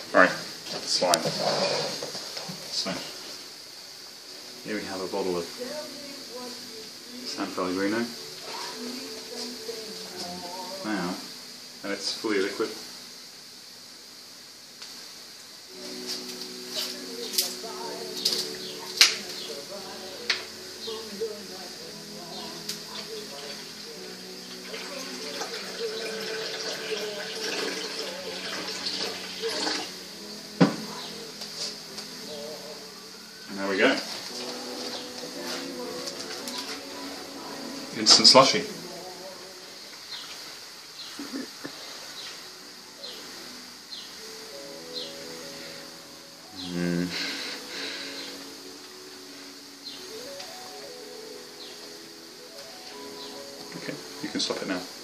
Alright, slime. So, here we have a bottle of San Pellegrino. Now, and it's fully liquid. And there we go. Instant slushy. Okay, you can stop it now.